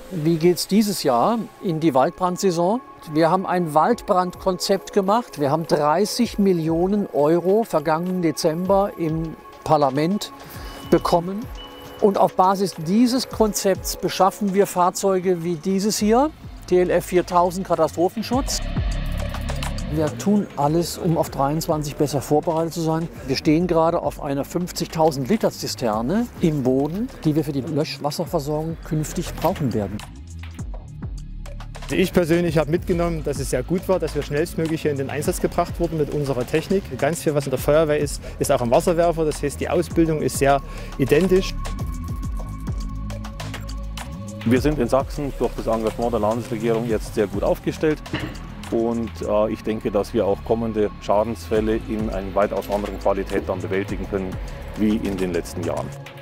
Wie geht es dieses Jahr in die Waldbrandsaison? Wir haben ein Waldbrandkonzept gemacht. Wir haben 30 Millionen Euro vergangenen Dezember im Parlament bekommen. Und auf Basis dieses Konzepts beschaffen wir Fahrzeuge wie dieses hier, TLF 4000 Katastrophenschutz. Wir tun alles, um auf 23 besser vorbereitet zu sein. Wir stehen gerade auf einer 50.000 Liter Zisterne im Boden, die wir für die Löschwasserversorgung künftig brauchen werden. Ich persönlich habe mitgenommen, dass es sehr gut war, dass wir schnellstmöglich hier in den Einsatz gebracht wurden mit unserer Technik. Ganz viel, was in der Feuerwehr ist, ist auch am Wasserwerfer. Das heißt, die Ausbildung ist sehr identisch. Wir sind in Sachsen durch das Engagement der Landesregierung jetzt sehr gut aufgestellt. Und ich denke, dass wir auch kommende Schadensfälle in einer weitaus anderen Qualität dann bewältigen können wie in den letzten Jahren.